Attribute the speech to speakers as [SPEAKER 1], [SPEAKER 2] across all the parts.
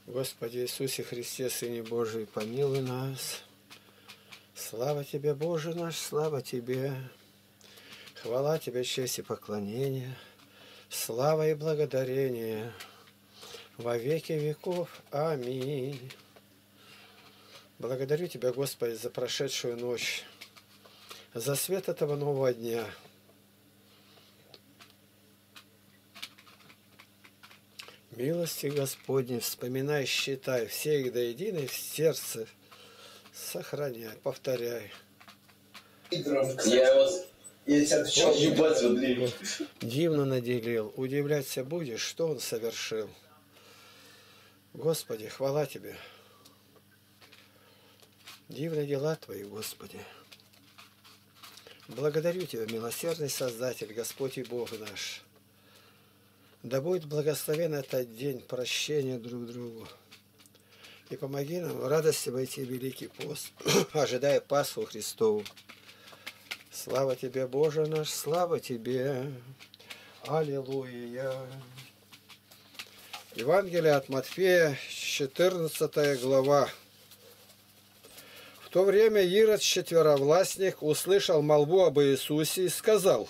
[SPEAKER 1] Господи Иисусе Христе, Сыне Божий, помилуй нас. Слава Тебе, Боже наш, слава Тебе. Хвала Тебе, честь и поклонение. Слава и благодарение во веки веков. Аминь. Благодарю Тебя, Господи, за прошедшую ночь, за свет этого нового дня. Милости Господней, вспоминай, считай, все их до единой в сердце сохраняй, повторяй. Дивно наделил, удивляться будешь, что он совершил. Господи, хвала Тебе. Дивные дела Твои, Господи. Благодарю Тебя, милосердный Создатель, Господь и Бог наш. Да будет благословен этот день прощения друг другу. И помоги нам в радости войти в Великий пост, ожидая Пасху Христову. Слава Тебе, Боже наш, слава Тебе. Аллилуйя. Евангелие от Матфея, 14 глава. В то время Ирод четверовластник услышал молву об Иисусе и сказал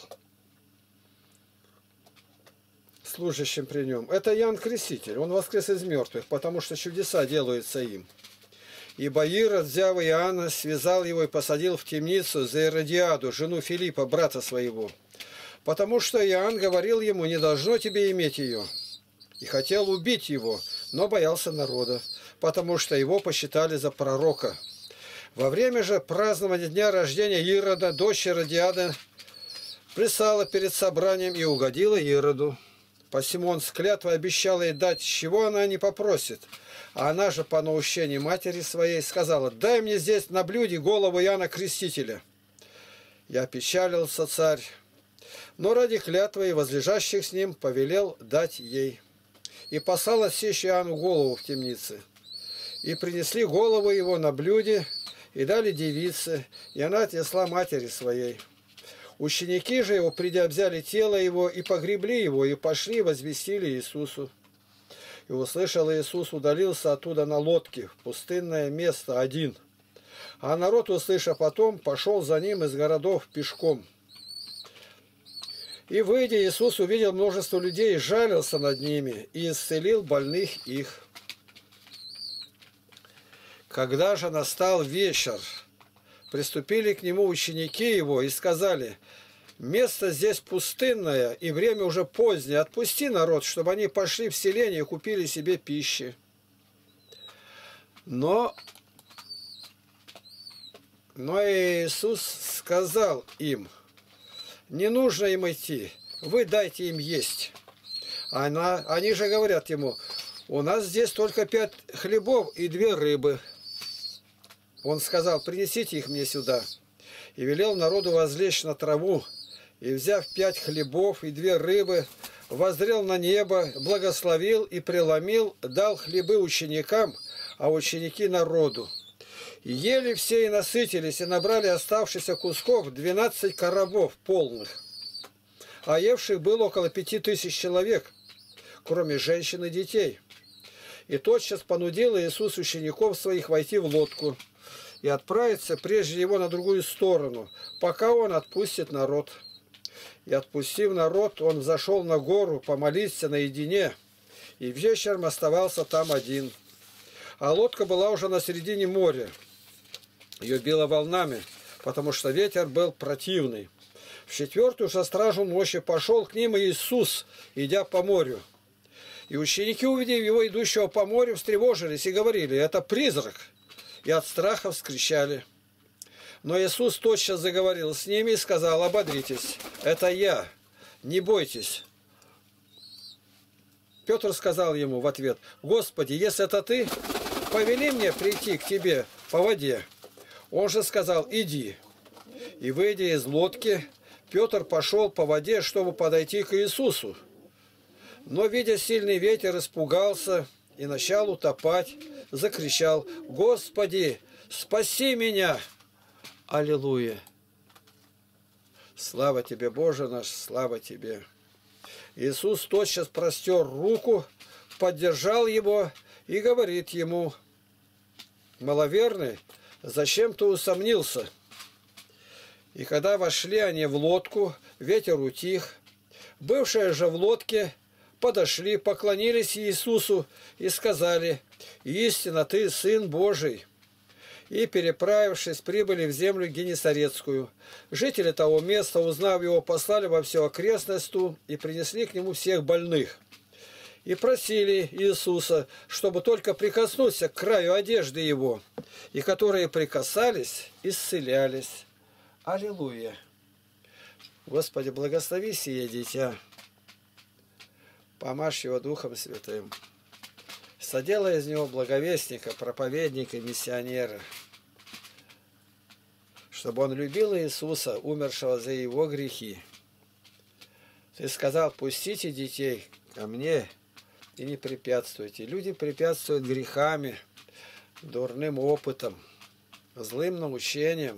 [SPEAKER 1] служащим при нем: это Иоанн Креститель, он воскрес из мертвых, потому что чудеса делаются им. Ибо Ирод, взяв Иоанна, связал его и посадил в темницу за Иродиаду, жену Филиппа, брата своего, потому что Иоанн говорил ему: не должно тебе иметь ее. И хотел убить его, но боялся народа, потому что его посчитали за пророка. Во время же празднования дня рождения Ирода дочь Иродиады пристала перед собранием и угодила Ироду. Посему он с клятвой обещал ей дать, чего она не попросит. А она же по наущению матери своей сказала: дай мне здесь на блюде голову Иоанна Крестителя. И опечалился царь, но ради клятвы и возлежащих с ним повелел дать ей. И послал отсечь Иоанну голову в темнице. И принесли голову его на блюде, и дали девице, и она отнесла матери своей. Ученики же его, придя, взяли тело его и погребли его, и пошли возвестили Иисусу. И услышал Иисус, удалился оттуда на лодке в пустынное место один. А народ, услышав потом, пошел за ним из городов пешком. И, выйдя, Иисус увидел множество людей, жалился над ними и исцелил больных их. Когда же настал вечер, приступили к нему ученики его и сказали: место здесь пустынное, и время уже позднее, отпусти народ, чтобы они пошли в селение и купили себе пищи. Но Иисус сказал им: не нужно им идти, вы дайте им есть. Они же говорят ему: у нас здесь только 5 хлебов и 2 рыбы. Он сказал: принесите их мне сюда. И велел народу возлечь на траву, и, взяв 5 хлебов и 2 рыбы, воззрел на небо, благословил и преломил, дал хлебы ученикам, а ученики народу. И ели все и насытились, и набрали оставшихся кусков 12 коробов полных. А евших было около 5000 человек, кроме женщин и детей. И тотчас понудил Иисус учеников своих войти в лодку и отправиться прежде его на другую сторону, пока он отпустит народ. И отпустив народ, он взошел на гору помолиться наедине, и вечером оставался там один. А лодка была уже на середине моря. Ее било волнами, потому что ветер был противный. В 4-ю же стражу ночи пошел к ним Иисус, идя по морю. И ученики, увидев его, идущего по морю, встревожились и говорили: это призрак. И от страха вскричали. Но Иисус тотчас заговорил с ними и сказал: ободритесь, это я, не бойтесь. Петр сказал ему в ответ: Господи, если это ты, повели мне прийти к тебе по воде. Он же сказал: иди. И, выйдя из лодки, Петр пошел по воде, чтобы подойти к Иисусу. Но, видя сильный ветер, испугался и начал утопать, закричал: Господи, спаси меня! Аллилуйя! Слава Тебе, Боже наш, слава Тебе! Иисус тотчас простер руку, поддержал его и говорит ему: маловерный, зачем ты усомнился? И когда вошли они в лодку, ветер утих. Бывшие же в лодке подошли, поклонились Иисусу и сказали: истинно ты Сын Божий. И, переправившись, прибыли в землю Генесарецкую. Жители того места, узнав его, послали во всю окрестность ту и принесли к нему всех больных. И просили Иисуса, чтобы только прикоснуться к краю одежды его, и которые прикасались, исцелялись. Аллилуйя! Господи, благослови сие дитя, помажь его Духом Святым, соделай из него благовестника, проповедника, миссионера, чтобы он любил Иисуса, умершего за его грехи. Ты сказал: пустите детей ко мне и не препятствуйте. Люди препятствуют грехами, дурным опытом, злым научением.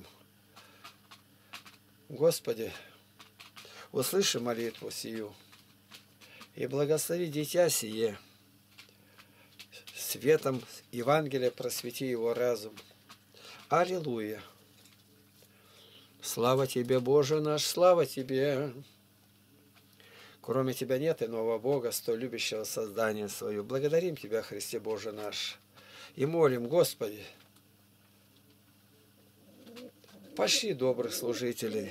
[SPEAKER 1] Господи, услыши молитву сию и благослови дитя сие. Светом Евангелия просвети его разум. Аллилуйя! Слава Тебе, Боже наш, слава Тебе! Кроме Тебя нет иного Бога, столь любящего создания свое. Благодарим Тебя, Христе Боже наш, и молим: Господи, пошли добрых служителей,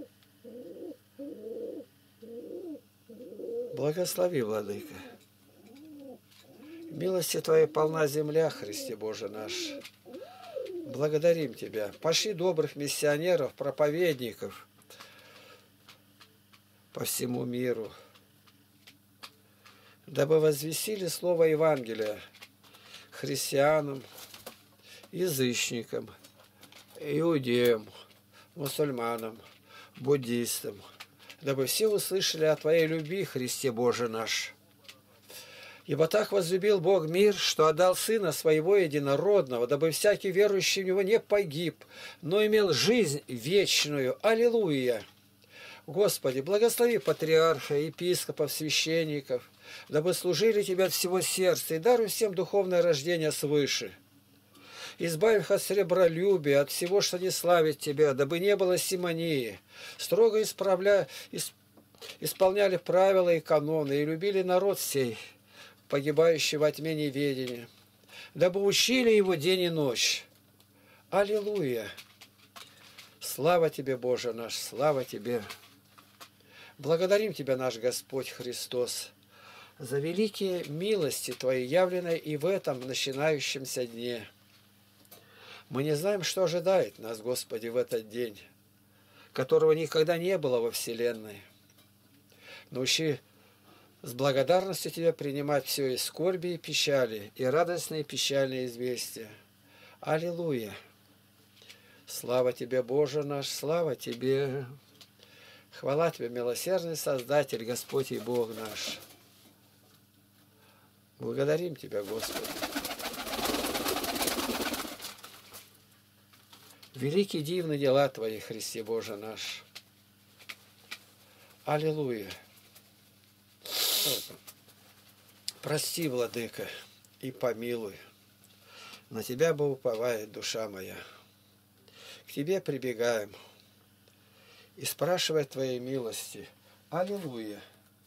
[SPEAKER 1] благослови, Владыка. Милости Твоей полна земля, Христе Боже наш. Благодарим Тебя. Пошли добрых миссионеров, проповедников по всему миру, дабы возвестили слово Евангелия христианам, язычникам, иудеям, мусульманам, буддистам, дабы все услышали о Твоей любви, Христе Боже наш. Ибо так возлюбил Бог мир, что отдал Сына Своего Единородного, дабы всякий верующий в Него не погиб, но имел жизнь вечную. Аллилуйя! Господи, благослови патриарха, епископов, священников, дабы служили Тебя от всего сердца, и даруй всем духовное рождение свыше. Избавь их от сребролюбия, от всего, что не славит Тебя, дабы не было симонии. Строго исполняли правила и каноны, и любили народ сей, погибающий во тьме неведения, дабы учили его день и ночь. Аллилуйя! Слава Тебе, Боже наш, слава Тебе! Благодарим Тебя, наш Господь Христос, за великие милости Твои, явленные и в этом начинающемся дне. Мы не знаем, что ожидает нас, Господи, в этот день, которого никогда не было во вселенной. Научи с благодарностью Тебя принимать все и скорби, и печали, и радостные и печальные известия. Аллилуйя! Слава Тебе, Боже наш, слава Тебе! Хвала Тебе, милосердный Создатель, Господь и Бог наш. Благодарим Тебя, Господи. Великие дивны дела Твои, Христе Боже наш. Аллилуйя! Прости, Владыка, и помилуй. На Тебя бы уповает душа моя. К Тебе прибегаем и спрашивая Твоей милости. Аллилуйя!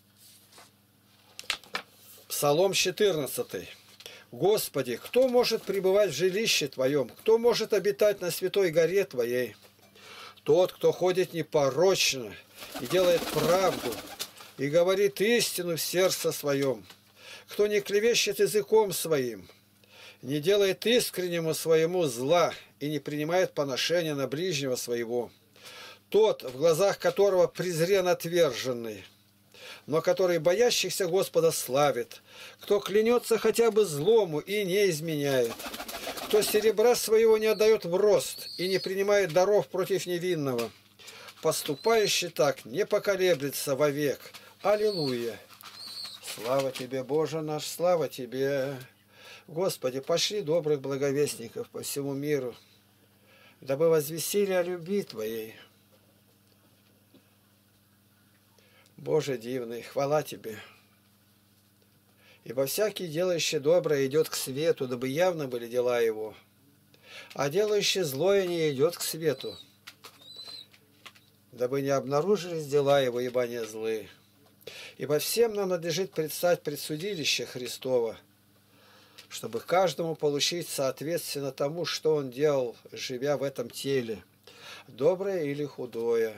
[SPEAKER 1] Псалом 14. Господи, кто может пребывать в жилище Твоем? Кто может обитать на святой горе Твоей? Тот, кто ходит непорочно и делает правду, и говорит истину в сердце своем, кто не клевещет языком своим, не делает искреннему своему зла и не принимает поношения на ближнего своего, тот, в глазах которого презрен отверженный, но который боящихся Господа славит, кто клянется хотя бы злому и не изменяет, кто серебра своего не отдает в рост и не принимает даров против невинного, поступающий так не поколеблется вовек. Аллилуйя! Слава Тебе, Боже наш, слава Тебе! Господи, пошли добрых благовестников по всему миру, дабы возвестили о любви Твоей. Боже дивный, хвала Тебе! Ибо всякий, делающий доброе, идет к свету, дабы явно были дела его. А делающий злое не идет к свету, дабы не обнаружились дела его, ибо они злые. Ибо всем нам надлежит предстать пред судилище Христово, чтобы каждому получить соответственно тому, что он делал, живя в этом теле, доброе или худое.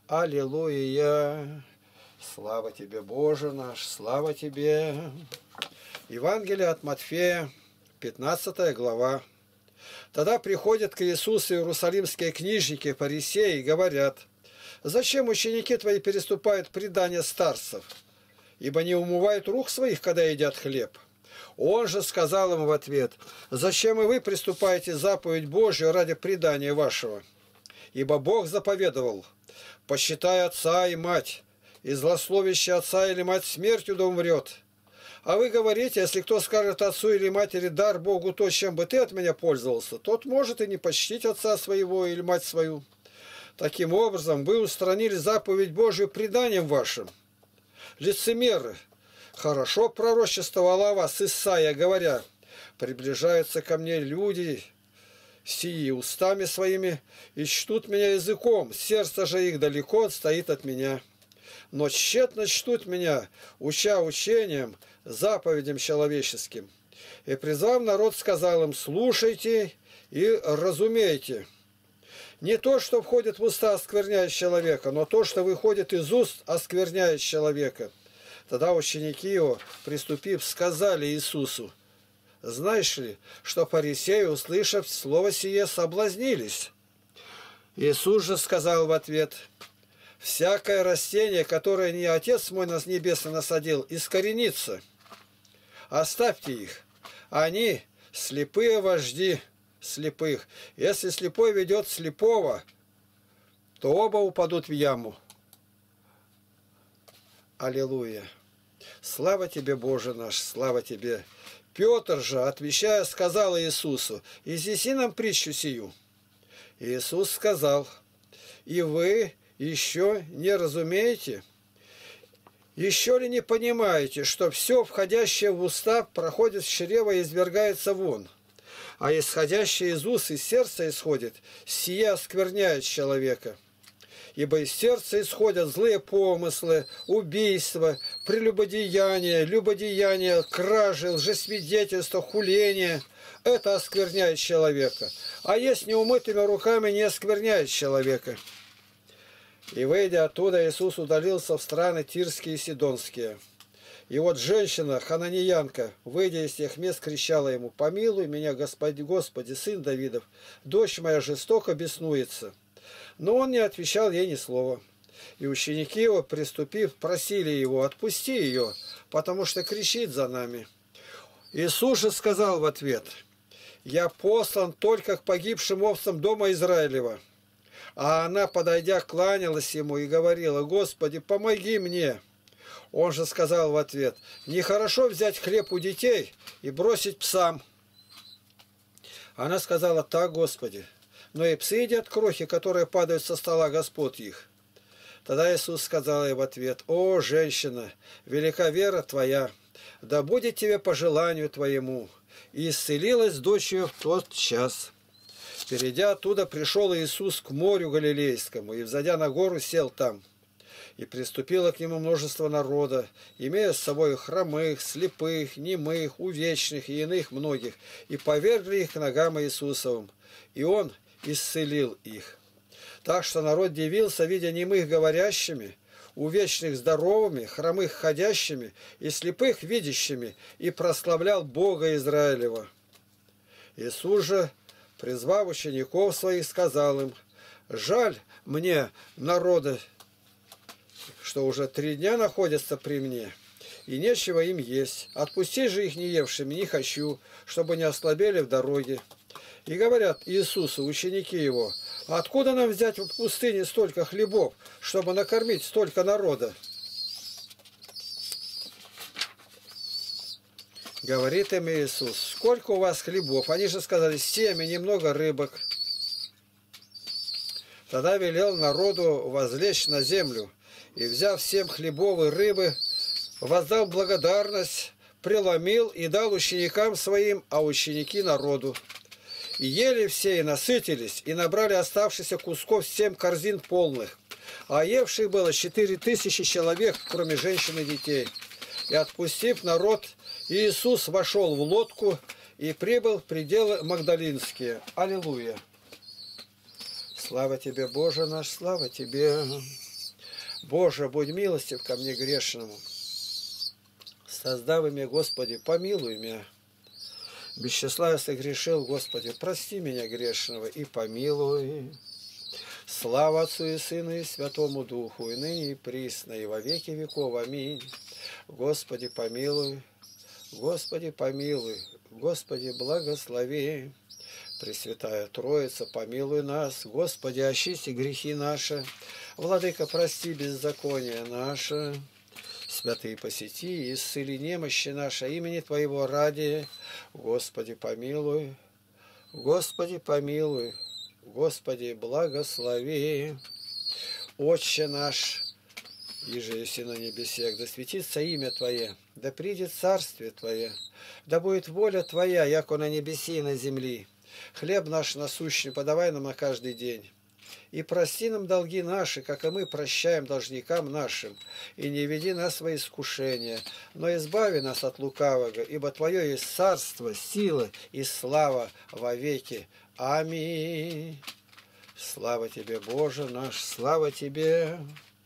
[SPEAKER 1] Аллилуйя! Слава Тебе, Боже наш, слава Тебе! Евангелие от Матфея, 15 глава. Тогда приходят к Иисусу иерусалимские книжники, фарисеи, и говорят: «Зачем ученики Твои переступают предание старцев? Ибо не умывают рук своих, когда едят хлеб». Он же сказал им в ответ: «Зачем и вы приступаете заповедь Божию ради предания вашего? Ибо Бог заповедовал: посчитай отца и мать, и злословящий отца или мать смертью да умрет. А вы говорите, если кто скажет отцу или матери: дар Богу то, чем бы ты от меня пользовался, тот может и не почтить отца своего или мать свою. Таким образом, вы устранили заповедь Божию преданием вашим. Лицемеры! Хорошо пророчествовала о вас Исаия, говоря: приближаются ко мне люди сии устами своими и чтут меня языком, сердце же их далеко отстоит от меня. Но тщетно чтут меня, уча учением, заповедям человеческим». И призвав народ, сказал им: слушайте и разумейте. Не то, что входит в уста, оскверняет человека, но то, что выходит из уст, оскверняет человека. Тогда ученики его, приступив, сказали Иисусу: знаешь ли, что фарисеи, услышав слово сие, соблазнились? Иисус же сказал в ответ: всякое растение, которое не Отец мой нас небесный насадил, искоренится. Оставьте их. Они слепые вожди слепых. Если слепой ведет слепого, то оба упадут в яму. Аллилуйя! Слава Тебе, Боже наш, слава Тебе! Петр же, отвечая, сказал Иисусу: изъясни нам притчу сию. Иисус сказал: и вы еще не разумеете? Еще ли не понимаете, что все, входящее в уста, проходит в чрево и извергается вон? А исходящее из уст и сердца исходит, сие оскверняет человека. Ибо из сердца исходят злые помыслы, убийства, прелюбодеяния, любодеяния, кражи, лжесвидетельства, хуления. Это оскверняет человека. А есть неумытыми руками, не оскверняет человека. И, выйдя оттуда, Иисус удалился в страны Тирские и Сидонские. И вот женщина, хананеянка, выйдя из тех мест, кричала ему: «Помилуй меня, Господи, Господи, сын Давидов, дочь моя жестоко беснуется». Но он не отвечал ей ни слова. И ученики его, приступив, просили его: «Отпусти ее, потому что кричит за нами». Иисус же сказал в ответ: «Я послан только к погибшим овцам дома Израилева». А она, подойдя, кланялась ему и говорила: «Господи, помоги мне». Он же сказал в ответ: «Нехорошо взять хлеб у детей и бросить псам». Она сказала: «Так, Господи, но и псы едят крохи, которые падают со стола господ их». Тогда Иисус сказал ей в ответ: «О, женщина, велика вера твоя, да будет тебе по желанию твоему». И исцелилась дочь ее в тот час. Перейдя оттуда, пришел Иисус к морю Галилейскому, и, взойдя на гору, сел там. И приступило к нему множество народа, имея с собой хромых, слепых, немых, увечных и иных многих, и повергли их к ногам Иисусовым, и Он исцелил их. Так что народ дивился, видя немых говорящими, увечных здоровыми, хромых ходящими и слепых видящими, и прославлял Бога Израилева. Иисус же, призвав учеников своих, сказал им: «Жаль мне народа, что уже 3 дня находятся при мне, и нечего им есть. Отпусти же их неевшими не хочу, чтобы не ослабели в дороге». И говорят Иисусу ученики его: «Откуда нам взять в пустыне столько хлебов, чтобы накормить столько народа?» Говорит им Иисус: «Сколько у вас хлебов?» Они же сказали: 7 и немного рыбок. Тогда велел народу возлечь на землю, и, взяв 7 хлебов и рыбы, воздал благодарность, преломил и дал ученикам своим, а ученики народу. И ели все, и насытились, и набрали оставшихся кусков 7 корзин полных. А евших было 4000 человек, кроме женщин и детей. И отпустив народ, Иисус вошел в лодку и прибыл в пределы Магдалинские. Аллилуйя! Слава Тебе, Боже наш, слава Тебе! Боже, будь милостив ко мне грешному. Создав меня, Господи, помилуй меня. Без числа я согрешил, Господи, прости меня грешного и помилуй. Слава Отцу и Сыну и Святому Духу, и ныне и присно, и во веки веков. Аминь. Господи, помилуй, Господи, помилуй, Господи, благослови. Пресвятая Троица, помилуй нас, Господи, очисти грехи наши, Владыка, прости беззаконие наше. Святые, посети и исцели немощи наши, имени Твоего ради. Господи, помилуй, Господи, помилуй, Господи, благослови. Отче наш, иже еси на небесех, да светится имя Твое, да придет царствие Твое, да будет воля Твоя, яко на небеси и на земли. Хлеб наш насущный подавай нам на каждый день. И прости нам долги наши, как и мы прощаем должникам нашим. И не веди нас во искушение, но избави нас от лукавого, ибо Твое есть царство, сила и слава во веки. Аминь. Слава Тебе, Боже наш, слава Тебе.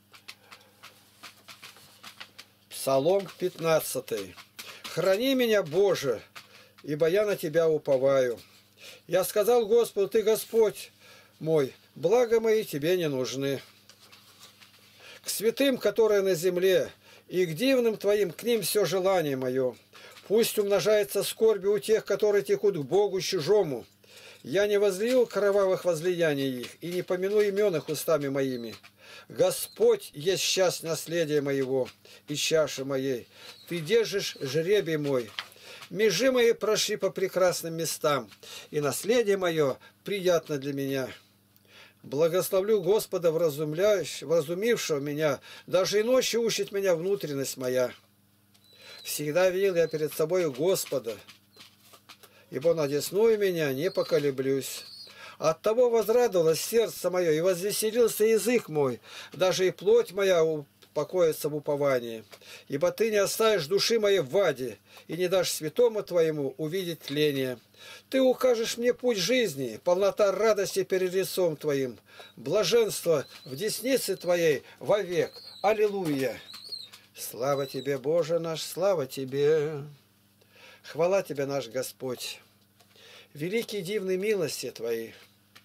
[SPEAKER 1] Псалом 15. Храни меня, Боже, ибо я на Тебя уповаю. Я сказал Господу, Ты Господь мой, благо мои Тебе не нужны. К святым, которые на земле, и к дивным Твоим, к ним все желание мое. Пусть умножается скорби у тех, которые текут к Богу чужому. Я не возлил кровавых возлияний их, и не помяну имен их устами моими. Господь есть часть наследия моего и чаши моей. Ты держишь жребий мой. Межи мои прошли по прекрасным местам, и наследие мое приятно для меня. Благословлю Господа, вразумившего меня, даже и ночью учит меня внутренность моя. Всегда видел я перед собой Господа, ибо надесную меня не поколеблюсь. Оттого возрадовалось сердце мое, и возвеселился язык мой, даже и плоть моя покоится в уповании. Ибо Ты не оставишь души моей в аде, и не дашь святому Твоему увидеть тление. Ты укажешь мне путь жизни, полнота радости перед лицом Твоим, блаженство в деснице Твоей вовек. Аллилуйя! Слава Тебе, Боже наш, слава Тебе! Хвала Тебе, наш Господь! Великие дивные милости Твои!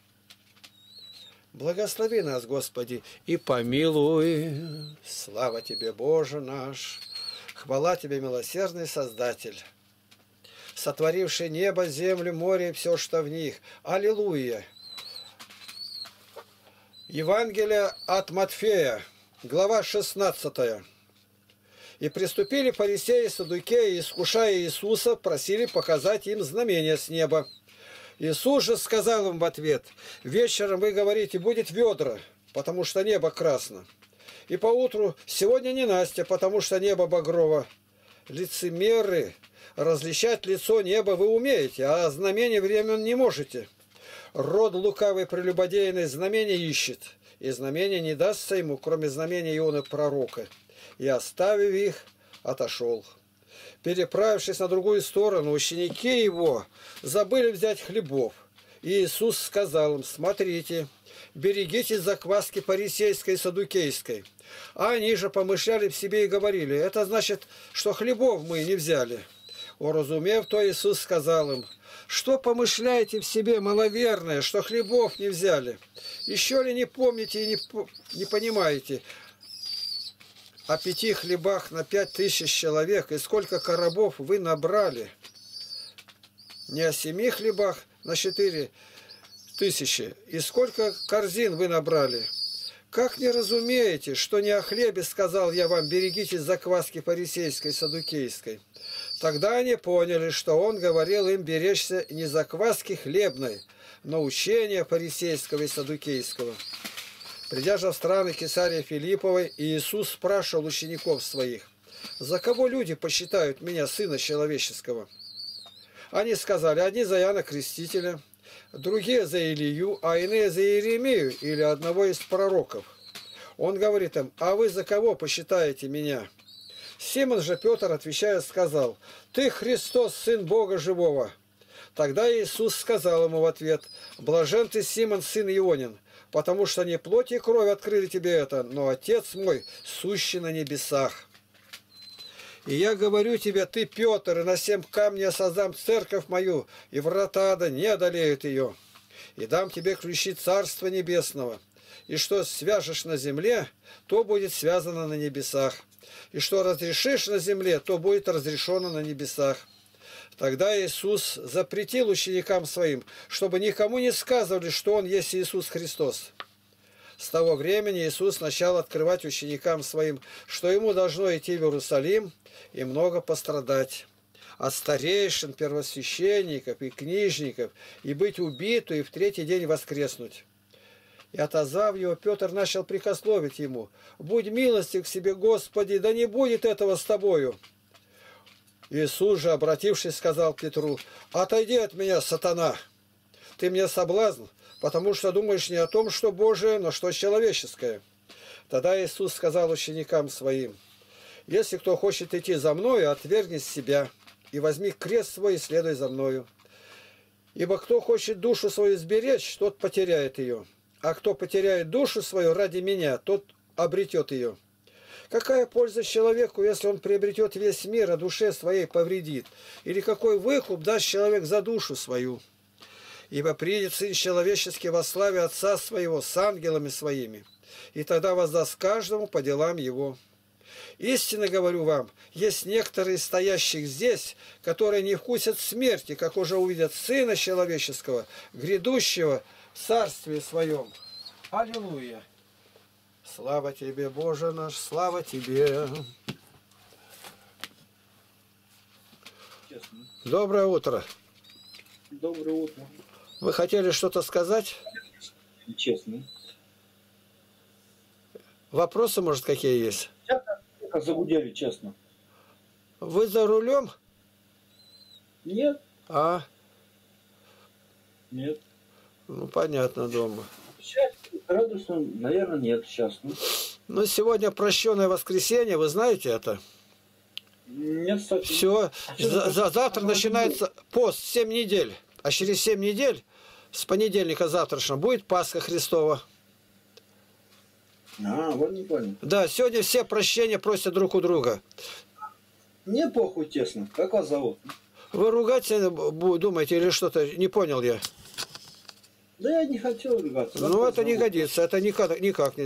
[SPEAKER 1] Благослови нас, Господи, и помилуй. Слава Тебе, Боже наш! Хвала Тебе, милосердный Создатель, сотворивший небо, землю, море и все, что в них. Аллилуйя! Евангелие от Матфея, глава 16. И приступили фарисеи и саддукеи, искушая Иисуса, просили показать им знамения с неба. Иисус же сказал им в ответ: вечером вы говорите, будет ведра, потому что небо красно. И поутру, сегодня не Настя, потому что небо багрово. Лицемеры, различать лицо неба вы умеете, а знамение времен не можете. Род лукавый прелюбодейный знамения ищет, и знамение не дастся ему, кроме знамения Ионы пророка. И, оставив их, отошел. Переправившись на другую сторону, ученики его забыли взять хлебов. И Иисус сказал им: смотрите, берегитесь закваски фарисейской и саддукейской. А они же помышляли в себе и говорили: это значит, что хлебов мы не взяли. Уразумев то, Иисус сказал им: что помышляете в себе, маловерное, что хлебов не взяли? Еще ли не помните и не понимаете о 5 хлебах на 5000 человек, и сколько коробов вы набрали? Не о 7 хлебах на 4000, и сколько корзин вы набрали? Как не разумеете, что не о хлебе сказал я вам: берегитесь закваски фарисейской и саддукейской? Тогда они поняли, что он говорил им беречься не закваски хлебной, но учения фарисейского и саддукейского. Придя же в страны Кесарии Филипповой, Иисус спрашивал учеников своих: за кого люди посчитают меня, Сына Человеческого? Они сказали, одни за Иоанна Крестителя, другие за Илию, а иные за Иеремию или одного из пророков. Он говорит им, а вы за кого посчитаете меня? Симон же Петр, отвечая, сказал, ты Христос, Сын Бога Живого. Тогда Иисус сказал ему в ответ, блажен ты, Симон, сын Ионин, потому что не плоть и кровь открыли тебе это, но Отец мой, сущий на небесах. И я говорю тебе, ты, Петр, и на 7 камней я создам церковь мою, и врата ада не одолеют ее. И дам тебе ключи Царства Небесного. И что свяжешь на земле, то будет связано на небесах. И что разрешишь на земле, то будет разрешено на небесах. Тогда Иисус запретил ученикам своим, чтобы никому не сказывали, что Он есть Иисус Христос. С того времени Иисус начал открывать ученикам своим, что Ему должно идти в Иерусалим и много пострадать от старейшин, первосвященников и книжников, и быть убиту, и в 3-й день воскреснуть. И отозвав его, Петр начал прикословить ему, «Будь милостив к себе, Господи, да не будет этого с тобою». Иисус же, обратившись, сказал Петру, «Отойди от меня, сатана! Ты мне соблазн, потому что думаешь не о том, что Божие, но что человеческое». Тогда Иисус сказал ученикам своим, «Если кто хочет идти за Мною, отвергни себя, и возьми крест свой и следуй за Мною. Ибо кто хочет душу свою сберечь, тот потеряет ее, а кто потеряет душу свою ради Меня, тот обретет ее. Какая польза человеку, если он приобретет весь мир, а душе своей повредит? Или какой выкуп даст человек за душу свою? Ибо приедет Сын Человеческий во славе Отца Своего с ангелами Своими, и тогда воздаст каждому по делам его. Истинно говорю вам, есть некоторые стоящих здесь, которые не вкусят смерти, как уже увидят Сына Человеческого, грядущего в Царстве Своем. Аллилуйя! Слава Тебе, Боже наш, слава Тебе!
[SPEAKER 2] Честно.
[SPEAKER 1] Доброе утро!
[SPEAKER 2] Доброе утро.
[SPEAKER 1] Вы хотели что-то сказать?
[SPEAKER 2] Честно.
[SPEAKER 1] Вопросы, может, какие есть?
[SPEAKER 2] Как загудели, честно.
[SPEAKER 1] Вы за рулем?
[SPEAKER 2] Нет.
[SPEAKER 1] А?
[SPEAKER 2] Нет.
[SPEAKER 1] Ну, понятно, дома.
[SPEAKER 2] Сейчас радостно, наверное, нет сейчас.
[SPEAKER 1] Ну, сегодня прощенное воскресенье, вы знаете это?
[SPEAKER 2] Нет, кстати.
[SPEAKER 1] Все, завтра начинается пост, 7 недель. А через 7 недель, с понедельника завтрашнего, будет Пасха Христова.
[SPEAKER 2] Вот не понял.
[SPEAKER 1] Да, сегодня все прощения просят друг у друга.
[SPEAKER 2] Мне похуй, честно. Как вас зовут?
[SPEAKER 1] Вы ругаться думаете или что-то? Не понял я.
[SPEAKER 2] Да я не хотел ругаться.
[SPEAKER 1] Ну, это не годится, это никак не